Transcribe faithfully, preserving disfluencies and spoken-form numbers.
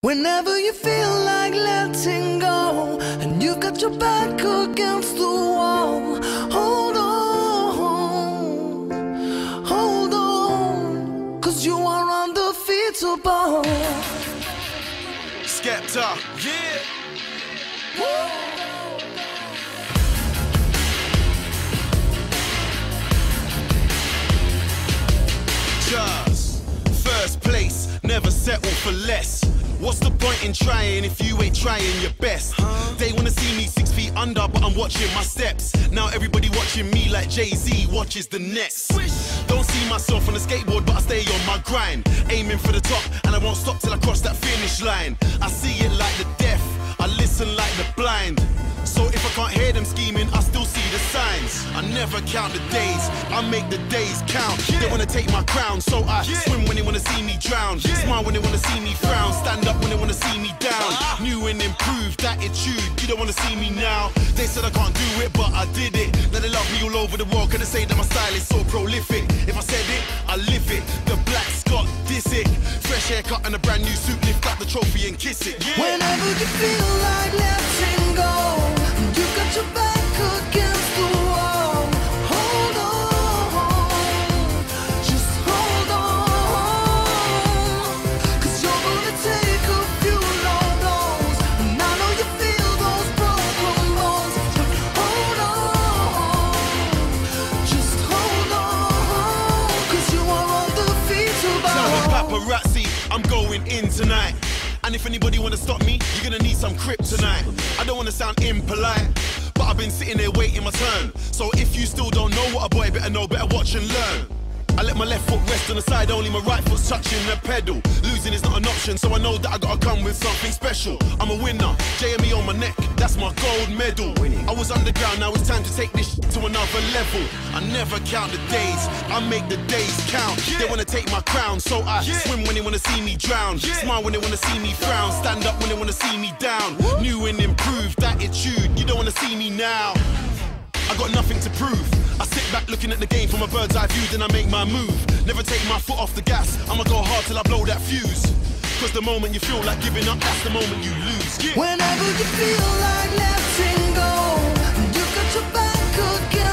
Whenever you feel like letting go, and you've got your back against the wall, hold on, hold on, cause you are undefeatable. Skepta, yeah. Woo. Just first place, never settle for less. What's the point in trying if you ain't trying your best? Huh? They wanna see me six feet under, but I'm watching my steps. Now everybody watching me like Jay-Z watches the Nets. Swish. Don't see myself on a skateboard, but I stay on my grind, aiming for the top, and I won't stop till I cross that finish line. I see it like the deaf, I listen like the blind. So if I can't hear them scheming, I still see the signs. I never count the days, I make the days count. Yeah. They wanna take my crown, so I yeah. swim when they wanna see me drown. Yeah. Smile when they wanna see me frown. Stand up when they wanna see me down. Uh. New and improved attitude, you don't wanna see me now. They said I can't do it, but I did it. Now they love me all over the world, cause they say that my style is so prolific. If I said it, I live it. The black Scott, diss it. Fresh haircut and a brand new suit, lift up the trophy and kiss it. Yeah. Whenever you feel like letting go, you got your back against the wall, hold on, just hold on, cause you're gonna take a few long goes, and I know you feel those broken bones, but hold on, just hold on, cause you are undefeatable. Now with paparazzi, I'm going in tonight. And if anybody wanna stop me, you're gonna need some kryptonite. I don't wanna sound impolite, but I've been sitting there waiting my turn. So if you still don't know what a boy better know, better watch and learn. I let my left foot rest on the side, only my right foot's touching the pedal. Losing is not an option, so I know that I gotta come with something special. I'm a winner, J M E on my neck, that's my gold medal. I was underground, now it's time to take this to another level. I never count the days, I make the days count. They wanna take my crown, so I swim when they wanna see me drown. Smile when they wanna see me frown. Stand up when they wanna see me down. New and improved attitude, you don't wanna see me now. I got nothing to prove. I sit back looking at the game from a bird's eye view, then I make my move. Never take my foot off the gas, I'ma go hard till I blow that fuse. Cause the moment you feel like giving up, that's the moment you lose. Yeah. Whenever you feel like letting go, you got your back against